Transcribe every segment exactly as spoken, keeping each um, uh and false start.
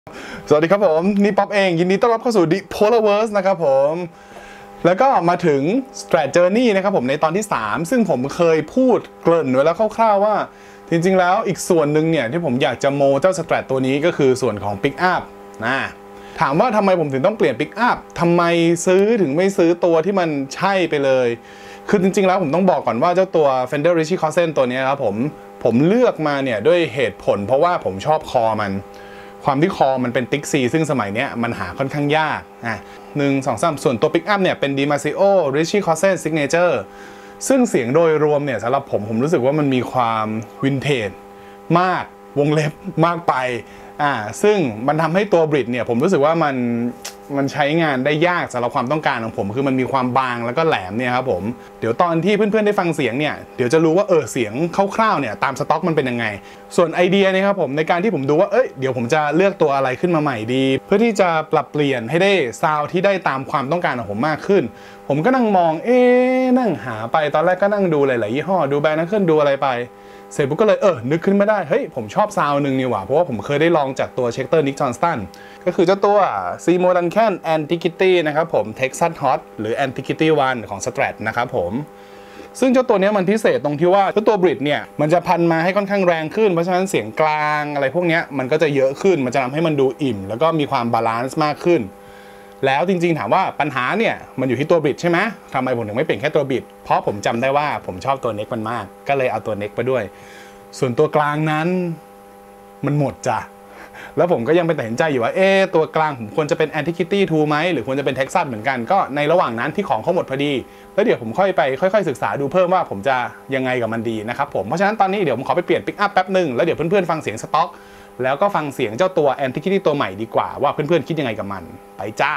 สวัสดีครับผมนี่ป๊อปเองยินดีต้อนรับเข้าสู่ The Polarverse นะครับผมแล้วก็มาถึง Strat Journey นะครับผมในตอนที่สามซึ่งผมเคยพูดเกริ่นไว้แล้วคร่าวๆว่าจริงๆแล้วอีกส่วนหนึ่งเนี่ยที่ผมอยากจะโมเจ้า Strat ตัวนี้ก็คือส่วนของ Pick Up นะถามว่าทำไมผมถึงต้องเปลี่ยน Pick Up ทำไมซื้อถึงไม่ซื้อตัวที่มันใช่ไปเลยคือจริงๆแล้วผมต้องบอกก่อนว่าเจ้าตัว Fender Richie Kotzen ตัวนี้ครับผมผมเลือกมาเนี่ยด้วยเหตุผลเพราะว่าผมชอบคอมันความที่คอมันเป็นติ๊กซีซึ่งสมัยนี้มันหาค่อนข้างยากอ่ะหนึ่งสองสามส่วนตัวปิกอัพเนี่ยเป็น DiMarzio Richie Kotzen Signature ซึ่งเสียงโดยรวมเนี่ยสำหรับผมผมรู้สึกว่ามันมีความวินเทจมากวงเล็บมากไปอ่าซึ่งมันทำให้ตัวบริดเนี่ยผมรู้สึกว่ามันมันใช้งานได้ยากสำหรับความต้องการของผมคือมันมีความบางแล้วก็แหลมเนี่ยครับผมเดี๋ยวตอนที่เพื่อนๆได้ฟังเสียงเนี่ยเดี๋ยวจะรู้ว่าเออเสียงคร่าวๆเนี่ยตามสต็อกมันเป็นยังไงส่วนไอเดียนะครับผมในการที่ผมดูว่าเอ้ยเดี๋ยวผมจะเลือกตัวอะไรขึ้นมาใหม่ดีเพื่อที่จะปรับเปลี่ยนให้ได้ซาวด์ที่ได้ตามความต้องการของผมมากขึ้นผมก็นั่งมองเอ๊ะนั่งหาไปตอนแรกก็นั่งดูหลายๆยี่ห้อดูแบรนด์นั่งขึ้นดูอะไรไปเสร็จปุ๊บก็เลยเออนึกขึ้นไม่ได้เฮ้ยผมชอบซาวน์หนึ่งนี่หว่าเพราะว่าผมเคยได้ลองจากตัวเชคเตอร์นิกจอห์นสตันก็คือเจ้าตัว Seymour Duncan Antiquity นะครับผม Texas Hot หรือ Antiquity วันของ Strat นะครับผมซึ่งเจ้าตัวนี้มันพิเศษตรงที่ว่าเจ้าตัวบริดเนี่ยมันจะพันมาให้ค่อนข้างแรงขึ้นเพราะฉะนั้นเสียงกลางอะไรพวกนี้มันก็จะเยอะขึ้นมันจะทำให้มันดูอิ่มแล้วก็มีความบาลานซ์มากขึ้นแล้วจริงๆถามว่าปัญหาเนี่ยมันอยู่ที่ตัวบริดใช่ไหมทำไมผมถึงไม่เปลี่ยนแค่ตัวบริดเพราะผมจำได้ว่าผมชอบตัวเน็กมันมากก็เลยเอาตัวเน็กไปด้วยส่วนตัวกลางนั้นมันหมดจ้ะแล้วผมก็ยังเป็นตัดสินใจอยู่ว่าเอ๊ะตัวกลางผมควรจะเป็น Antiquity ทูไหมหรือควรจะเป็น Texas เหมือนกันก็ในระหว่างนั้นที่ของเขาหมดพอดีแล้วเดี๋ยวผมค่อยไปค่อยๆศึกษาดูเพิ่มว่าผมจะยังไงกับมันดีนะครับผมเพราะฉะนั้นตอนนี้เดี๋ยวผมขอไปเปลี่ยน Pick Up แป๊บหนึ่งแล้วเดี๋ยวเพื่อนๆฟังเสียงสต็อกแล้วก็ฟังเสียงเจ้าตัว Antiquity ตัวใหม่ดีกว่าว่าเพื่อนๆคิดยังไงกับมันไปจ้า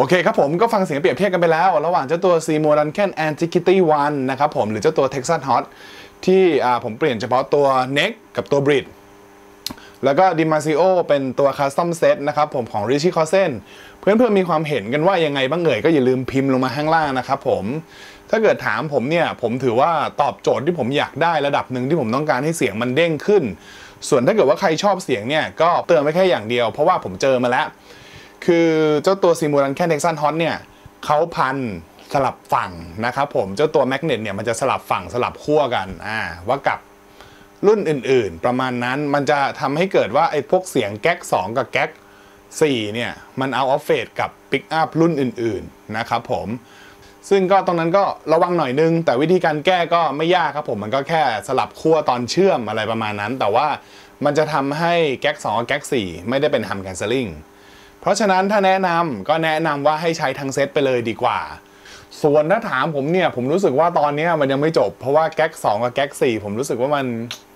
เคครับผมก็ฟังเสียงเปรียบเทียบกันไปแล้วระหว่างเจ้าตัว Seymour Duncan Antiquity วันนะครับผมหรือเจ้าตัว Texas Hot ที่ผมเปลี่ยนเฉพาะตัว Neck กับตัว Bridge แล้วก็ Dimasio เป็นตัว Custom Set นะครับผมของ Richie Kotzen เพื่อนๆมีความเห็นกันว่ายังไงบ้างเอ่ยก็อย่าลืมพิมพ์ลงมาข้างล่างนะครับผมถ้าเกิดถามผมเนี่ยผมถือว่าตอบโจทย์ที่ผมอยากได้ระดับหนึ่งที่ผมต้องการให้เสียงมันเด้งขึ้นส่วนถ้าเกิดว่าใครชอบเสียงเนี่ยก็เตือนไว้แค่อย่างเดียวเพราะว่าผมเจอมาแล้วคือเจ้าตัว Seymour Duncan Texas Hot เนี่ยเขาพันสลับฝั่งนะครับผมเจ้าตัวแมกเนตเนี่ยมันจะสลับฝั่งสลับขั้วกันอ่าว่ากับรุ่นอื่นๆประมาณนั้นมันจะทำให้เกิดว่าไอ้พวกเสียงแก๊กสองกับแก๊กสี่เนี่ยมันเอาออฟเฟดกับปิกอัพรุ่นอื่นๆนะครับผมซึ่งก็ตรงนั้นก็ระวังหน่อยนึงแต่วิธีการแก้ก็ไม่ยากครับผมมันก็แค่สลับขั้วตอนเชื่อมอะไรประมาณนั้นแต่ว่ามันจะทำให้แก๊กสองกับแก๊กสี่ไม่ได้เป็นฮัมแคนเซลลิ่งเพราะฉะนั้นถ้าแนะนำก็แนะนำว่าให้ใช้ทั้งเซตไปเลยดีกว่าส่วนถ้าถามผมเนี่ยผมรู้สึกว่าตอนนี้มันยังไม่จบเพราะว่าแก๊กสองกับแก๊กสี่ผมรู้สึกว่ามัน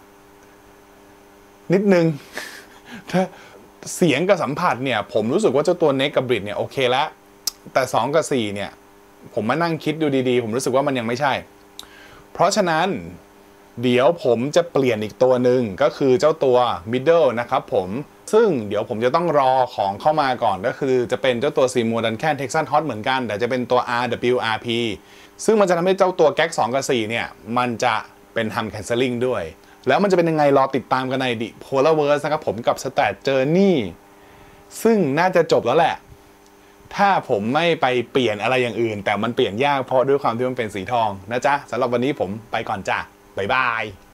นิดนึงถ้าเสียงกับสัมผัสเนี่ยผมรู้สึกว่าเจ้าตัวเน็กกับบริดเนี่ยโอเคแล้วแต่สองกับสี่เนี่ยผมมานั่งคิดดูดีๆผมรู้สึกว่ามันยังไม่ใช่เพราะฉะนั้นเดี๋ยวผมจะเปลี่ยนอีกตัวหนึ่งก็คือเจ้าตัว middle นะครับผมซึ่งเดี๋ยวผมจะต้องรอของเข้ามาก่อนก็คือจะเป็นเจ้าตัว Seymour Duncan Texas Hot เหมือนกันแต่จะเป็นตัว อาร์ ดับเบิลยู อาร์ พี ซึ่งมันจะทำให้เจ้าตัวแก๊กสองกับสี่เนี่ยมันจะเป็นฮัมแคนเซลลิ่งด้วยแล้วมันจะเป็นยังไงรอติดตามกันใน The Polarverse นะครับผมกับ Strat Journey ซึ่งน่าจะจบแล้วแหละถ้าผมไม่ไปเปลี่ยนอะไรอย่างอื่นแต่มันเปลี่ยนยากเพราะด้วยความที่มันเป็นสีทองนะจ๊ะสำหรับวันนี้ผมไปก่อนจ้ะบ๊ายบาย